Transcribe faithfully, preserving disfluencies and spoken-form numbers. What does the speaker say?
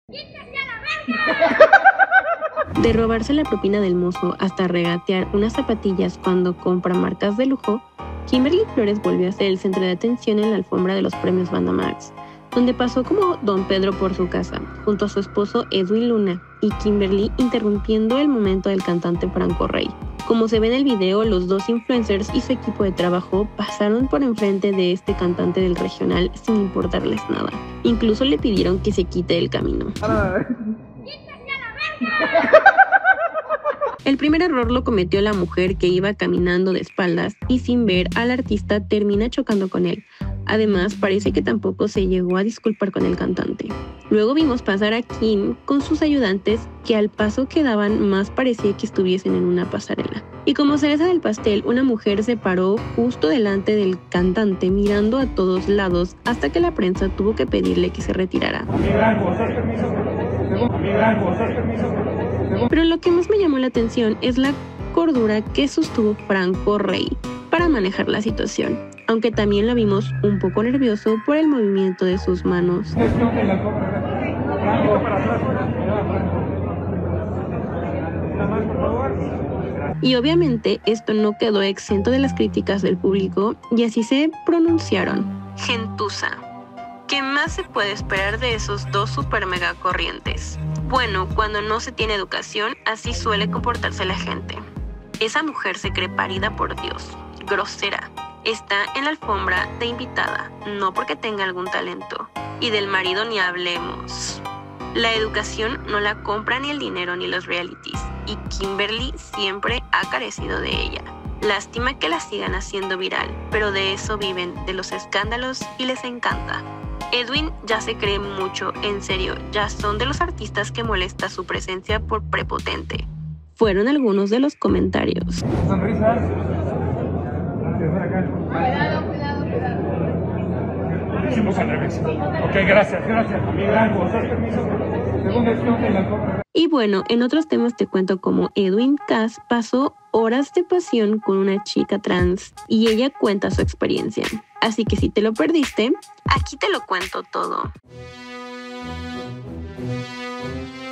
De robarse la propina del mozo hasta regatear unas zapatillas cuando compra marcas de lujo, Kimberly Flores volvió a ser el centro de atención en la alfombra de los premios Bandamax, donde pasó como Don Pedro por su casa, junto a su esposo Edwin Luna, y Kimberly interrumpiendo el momento del cantante Franco Rey. Como se ve en el video, los dos influencers y su equipo de trabajo pasaron por enfrente de este cantante del regional sin importarles nada. Incluso le pidieron que se quite del camino. El primer error lo cometió la mujer que iba caminando de espaldas y sin ver al artista termina chocando con él. Además, parece que tampoco se llegó a disculpar con el cantante. Luego vimos pasar a Kim con sus ayudantes que al paso que daban más parecía que estuviesen en una pasarela. Y como cereza del pastel, una mujer se paró justo delante del cantante mirando a todos lados hasta que la prensa tuvo que pedirle que se retirara. Pero lo que más me llamó la atención es la cordura que sostuvo Franco Rey para manejar la situación, aunque también lo vimos un poco nervioso por el movimiento de sus manos. Y obviamente esto no quedó exento de las críticas del público y así se pronunciaron. Gentuza. ¿Qué más se puede esperar de esos dos super mega corrientes? Bueno, cuando no se tiene educación, así suele comportarse la gente. Esa mujer se cree parida por Dios, grosera. Está en la alfombra de invitada, no porque tenga algún talento. Y del marido ni hablemos. La educación no la compra ni el dinero ni los realities, y Kimberly siempre ha carecido de ella. Lástima que la sigan haciendo viral, pero de eso viven, de los escándalos, y les encanta. Edwin ya se cree mucho, en serio, ya son de los artistas que molesta su presencia por prepotente. Fueron algunos de los comentarios. Sonrisas. Cuidado, cuidado, cuidado. Hicimos al revés. Ok, gracias, gracias. Y bueno, en otros temas te cuento cómo Edwin Cass pasó horas de pasión con una chica trans y ella cuenta su experiencia. Así que si te lo perdiste, aquí te lo cuento todo.